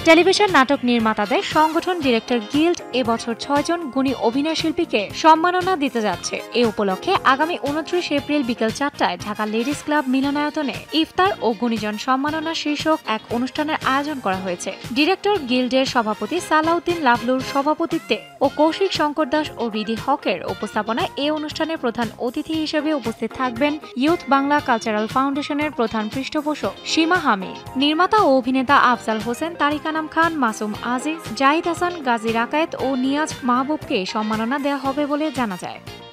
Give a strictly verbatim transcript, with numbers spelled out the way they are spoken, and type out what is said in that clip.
Television নাটক নির্মাতাদের সংগঠন ডিরেক্টর গিল্ড এবছর ছয়জন গুণী অভিনয় শিল্পীকে সম্মাননা দিতে যাচ্ছে। এ উপলক্ষে আগামী উনত্রিশ এপ্রিল বিকেল চারটায় ঢাকা লেডিস ক্লাব মিলনায়তনে ইফতার ও গুণীজন সম্মাননা শীর্ষক এক অনুষ্ঠানের আয়োজন করা হয়েছে। ডিরেক্টর গিল্ডের সভাপতি সালাউদ্দিন লাভলুর সভাপতিত্বে ও কৌশিক শঙ্কর দাস ও রিদি হকের উপস্থাপনায় এ অনুষ্ঠানে প্রধান অতিথি হিসেবে উপস্থিত থাকবেন ইউথ বাংলা কালচারাল ফাউন্ডেশনের প্রধান পৃষ্ঠপোষক সীমা হামি, নির্মাতা ও অভিনেতা আফজাল হোসেন, তারিকা নাম খান, মাসুম আজিজ, জাহিদ হাসান, গাজী রাকায়েত ও নিয়াজ মাহবুবকে সম্মাননা দেওয়া হবে বলে জানা যায়।